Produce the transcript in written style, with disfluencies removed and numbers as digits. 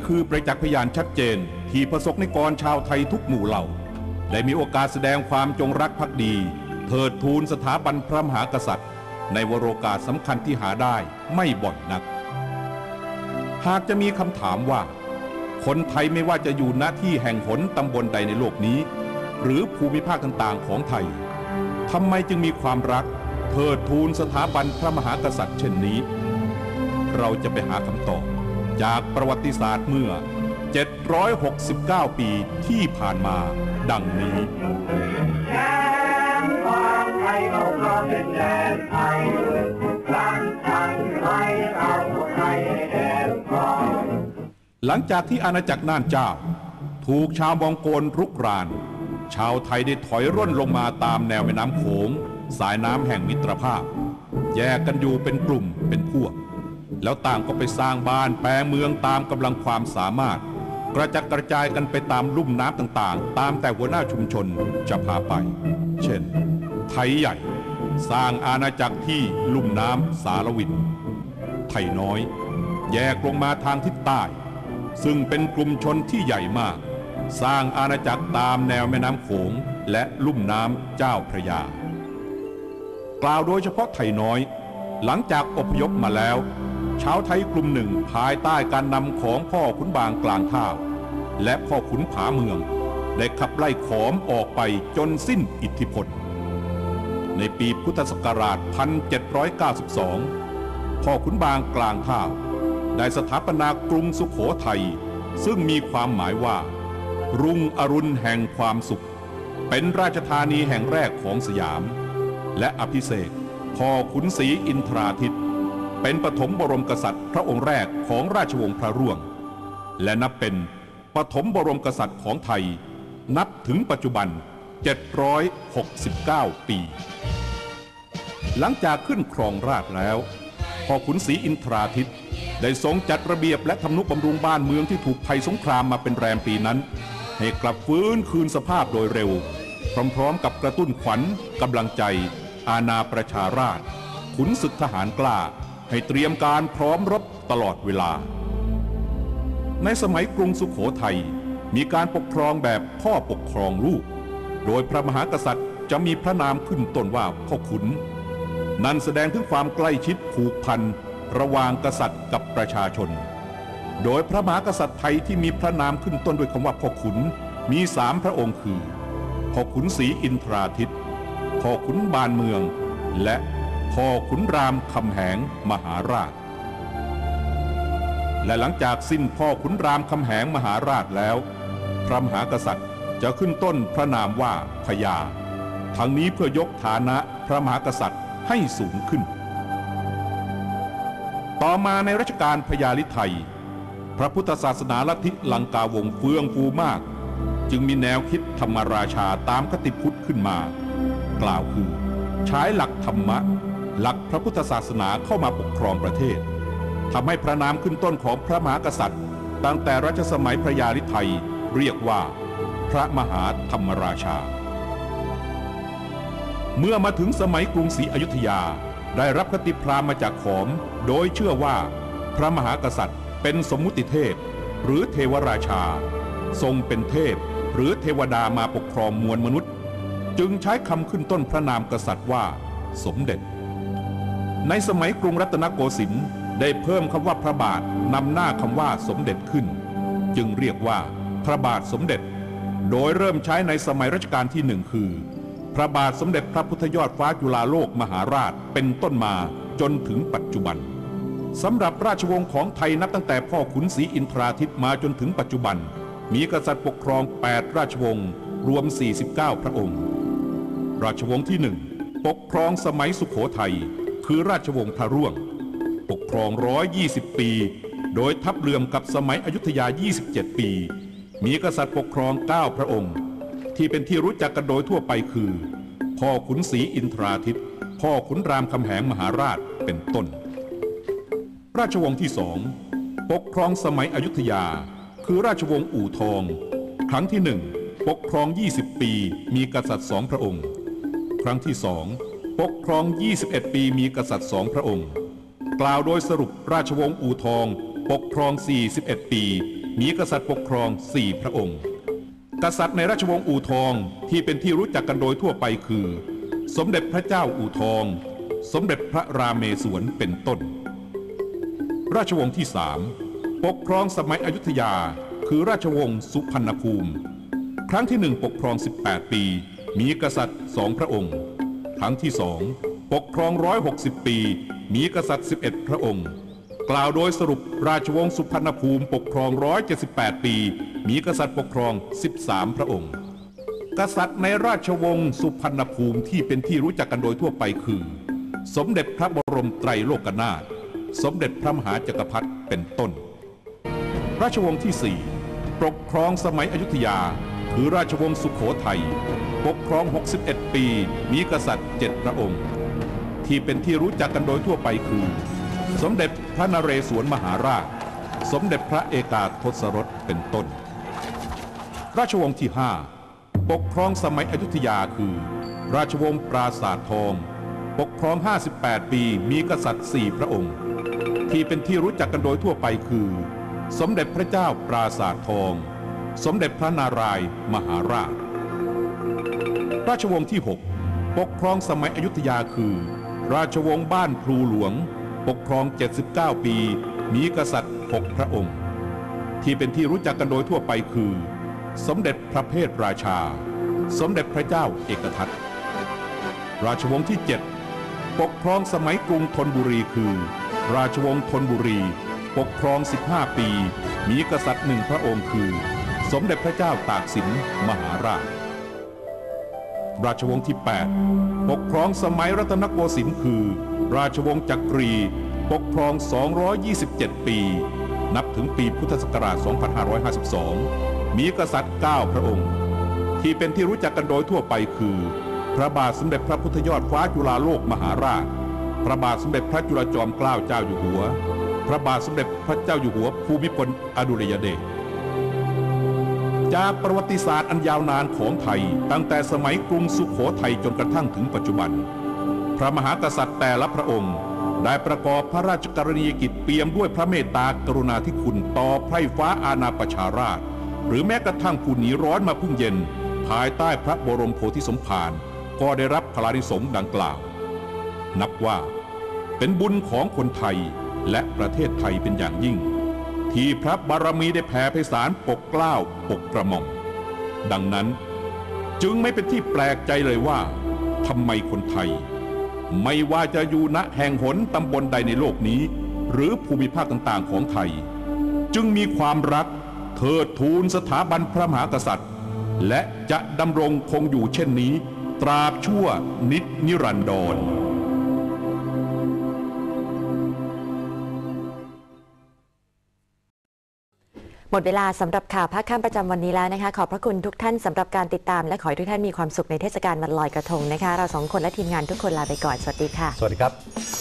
คือประจักษ์พยานชัดเจนที่ประสบนิกรชาวไทยทุกหมู่เหล่าได้มีโอกาสแสดงความจงรักภักดีเทิดทูนสถาบันพระมหากษัตริย์ในวโรกาสสำคัญที่หาได้ไม่บ่อยนักหากจะมีคำถามว่าคนไทยไม่ว่าจะอยู่ณที่แห่งหนตำบลใดในโลกนี้หรือภูมิภาคต่างๆของไทยทำไมจึงมีความรักเทิดทูนสถาบันพระมหากษัตริย์เช่นนี้เราจะไปหาคำตอบจากประวัติศาสตร์เมื่อ769 ปีที่ผ่านมาดังนี้หลังจากที่อาณาจักรน่านเจ้าถูกชาวมองโกลรุกรานชาวไทยได้ถอยร่นลงมาตามแนวแม่น้ำโขงสายน้ำแห่งมิตรภาพแยกกันอยู่เป็นกลุ่มเป็นพวกแล้วต่างก็ไปสร้างบ้านแปรเมืองตามกำลังความสามารถกระจัดกระจายกันไปตามลุ่มน้ำต่างๆตามแต่หัวหน้าชุมชนจะพาไปเช่นไทยใหญ่สร้างอาณาจักรที่ลุ่มน้ำสารวินไทยน้อยแยกลงมาทางทิศใต้ซึ่งเป็นกลุ่มชนที่ใหญ่มากสร้างอาณาจักรตามแนวแม่น้ำโขงและลุ่มน้ำเจ้าพระยากล่าวโดยเฉพาะไทยน้อยหลังจากอพยพมาแล้วชาวไทยกลุ่มหนึ่งภายใต้การนำของพ่อขุนบางกลางท่าและพ่อขุนผาเมืองได้ขับไล่ขอมออกไปจนสิ้นอิทธิพลในปีพุทธศักราช 1792 พ่อขุนบางกลางท่าได้สถาปนากรุงสุโขทัยซึ่งมีความหมายว่ารุ่งอรุณแห่งความสุขเป็นราชธานีแห่งแรกของสยามและอภิเษกพ่อขุนศรีอินทราทิตเป็นปฐมบรมกษัตริย์พระองค์แรกของราชวงศ์พระร่วงและนับเป็นปฐมบรมกษัตริย์ของไทยนับถึงปัจจุบัน769 ปีหลังจากขึ้นครองราชย์แล้วพ่อขุนศรีอินทราทิตได้ทรงจัดระเบียบและทำนุบำรุงบ้านเมืองที่ถูกภัยสงครามมาเป็นแรมปีนั้นให้กลับฟื้นคืนสภาพโดยเร็วพร้อมๆกับกระตุ้นขวัญกำลังใจอาณาประชาราษฎร์ขุนศึกทหารกล้าให้เตรียมการพร้อมรบตลอดเวลาในสมัยกรุงสุโขทัยมีการปกครองแบบพ่อปกครองลูกโดยพระมหากษัตริย์จะมีพระนามขึ้นต้นว่าพ่อขุนนั่นแสดงถึงความใกล้ชิดผูกพันระหว่างกษัตริย์กับประชาชนโดยพระมหากษัตริย์ไทยที่มีพระนามขึ้นต้นด้วยคำว่าพ่อขุนมี3 พระองค์คือพ่อขุนศรีอินทราทิตพ่อขุนบานเมืองและพ่อขุนรามคำแหงมหาราชและหลังจากสิ้นพ่อขุนรามคำแหงมหาราชแล้วพระมหากษัตริย์จะขึ้นต้นพระนามว่าพญาทั้งนี้เพื่อยกฐานะพระมหากษัตริย์ให้สูงขึ้นต่อมาในรัชกาลพญาฤทัยพระพุทธศาสนาลัทธิลังกาวงศ์เฟื่องฟูมากจึงมีแนวคิดธรรมราชาตามคติพุทธขึ้นมากล่าวคือใช้หลักธรรมะหลักพระพุทธศาสนาเข้ามาปกครองประเทศทำให้พระนามขึ้นต้นของพระมหากษัตริย์ตั้งแต่รัชสมัยพระยาฤทัยเรียกว่าพระมหาธรรมราชาเมื่อมาถึงสมัยกรุงศรีอยุธยาได้รับคติพราหมณ์มาจากขอมโดยเชื่อว่าพระมหากษัตริย์เป็นสมมุติเทพหรือเทวราชาทรงเป็นเทพหรือเทวดามาปกครองมวลมนุษย์จึงใช้คำขึ้นต้นพระนามกษัตริย์ว่าสมเด็จในสมัยกรุงรัตนโกสินทร์ได้เพิ่มคำว่าพระบาทนำหน้าคำว่าสมเด็จขึ้นจึงเรียกว่าพระบาทสมเด็จโดยเริ่มใช้ในสมัยรัชกาลที่1คือพระบาทสมเด็จพระพุทธยอดฟ้าจุฬาโลกมหาราชเป็นต้นมาจนถึงปัจจุบันสำหรับราชวงศ์ของไทยนับตั้งแต่พ่อขุนศรีอินทราทิตมาจนถึงปัจจุบันมีกษัตริย์ปกครอง8 ราชวงศ์รวม49 พระองค์ราชวงศ์ที่1ปกครองสมัยสุโขทัยคือราชวงศ์พระร่วงปกครอง120 ปีโดยทับเลื่อมกับสมัยอยุธยา27 ปีมีกษัตริย์ปกครอง9 พระองค์ที่เป็นที่รู้จักกันโดยทั่วไปคือพ่อขุนศรีอินทราทิตพ่อขุนรามคำแหงมหาราชเป็นต้นราชวงศ์ที่2ปกครองสมัยอยุธยาคือราชวงศ์อู่ทองครั้งที่1ปกครอง20 ปีมีกษัตริย์2 พระองค์ครั้งที่2ปกครอง21 ปีมีกษัตริย์2 พระองค์กล่าวโดยสรุปราชวงศ์อู่ทองปกครอง41 ปีมีกษัตริย์ปกครอง4พระองค์กษัตริย์ในราชวงศ์อู่ทองที่เป็นที่รู้จักกันโดยทั่วไปคือสมเด็จพระเจ้าอู่ทองสมเด็จพระรามเมศวรเป็นต้นราชวงศ์ที่3ปกครองสมัยอยุธยาคือราชวงศ์สุพรรณภูมิครั้งที่1ปกครอง18ปีมีกษัตริย์2พระองค์ครั้งที่2ปกครอง160ปีมีกษัตริย์11พระองค์กล่าวโดยสรุปราชวงศ์สุพรรณภูมิปกครอง178ปีมีกษัตริย์ปกครอง13พระองค์กษัตริย์ในราชวงศ์สุพรรณภูมิที่เป็นที่รู้จักกันโดยทั่วไปคือสมเด็จพระบรมไตรโลกนาถสมเด็จพระมหาจักรพรรดิเป็นต้นราชวงศ์ที่4ปกครองสมัยอยุธยาคือราชวงศ์สุโขทัยปกครอง61ปีมีกษัตริย์7พระองค์ที่เป็นที่รู้จักกันโดยทั่วไปคือสมเด็จพระนเรศวรมหาราชสมเด็จพระเอกาทศรสเป็นต้นราชวงศ์ที่5ปกครองสมัยอยุธยาคือราชวงศ์ปราสาททองปกครอง58ปีมีกษัตริย์4พระองค์ที่เป็นที่รู้จักกันโดยทั่วไปคือสมเด็จพระเจ้าปราสาททองสมเด็จพระนารายณ์มหาราชราชวงศ์ที่6ปกครองสมัยอยุธยาคือราชวงศ์บ้านพลูหลวงปกครอง79ปีมีกษัตริย์6พระองค์ที่เป็นที่รู้จักกันโดยทั่วไปคือสมเด็จพระเพทราชาสมเด็จพระเจ้าเอกทัตราชวงศ์ที่7ปกครองสมัยกรุงธนบุรีคือราชวงศ์ธนบุรีปกครอง15ปีมีกษัตริย์1พระองค์คือสมเด็จพระเจ้าตากสินมหาราชราชวงศ์ที่8ปกครองสมัยรัตนโกสินทร์คือราชวงศ์จักรีปกครอง227ปีนับถึงปีพุทธศักราช2552มีกษัตริย์9พระองค์ที่เป็นที่รู้จักกันโดยทั่วไปคือพระบาทสมเด็จพระพุทธยอดฟ้าจุฬาโลกมหาราชพระบาทสมเด็จพระจุลจอมเกล้าเจ้าอยู่หัวพระบาทสมเด็จพระเจ้าอยู่หัวภูมิพลอดุลยเดชจากประวัติศาสตร์อันยาวนานของไทยตั้งแต่สมัยกรุงสุโขทัยจนกระทั่งถึงปัจจุบันพระมหากษัตริย์แต่ละพระองค์ได้ประกอบพระราชกรณียกิจเปี่ยมด้วยพระเมตตากรุณาธิคุณต่อไพร่ฟ้าอาณาประชาราษฎร์หรือแม้กระทั่งผู้หนีร้อนมาพึ่งเย็นภายใต้พระบรมโพธิสมภารก็ได้รับพลานิสงส์ดังกล่าวนับว่าเป็นบุญของคนไทยและประเทศไทยเป็นอย่างยิ่งที่พระบารมีได้แผ่ไพศาลปกเกล้าปกกระหม่อมดังนั้นจึงไม่เป็นที่แปลกใจเลยว่าทำไมคนไทยไม่ว่าจะอยู่ณแห่งหนตำบลใดในโลกนี้หรือภูมิภาคต่างๆของไทยจึงมีความรักเทิดทูนสถาบันพระมหากษัตริย์และจะดำรงคงอยู่เช่นนี้ตราบชั่วนิรันดรหมดเวลาสำหรับข่าวภาคค่ำประจำวันนี้แล้วนะคะขอบพระคุณทุกท่านสำหรับการติดตามและขอให้ทุกท่านมีความสุขในเทศกาลวันลอยกระทงนะคะเราสองคนและทีมงานทุกคนลาไปก่อนสวัสดีค่ะสวัสดีครับ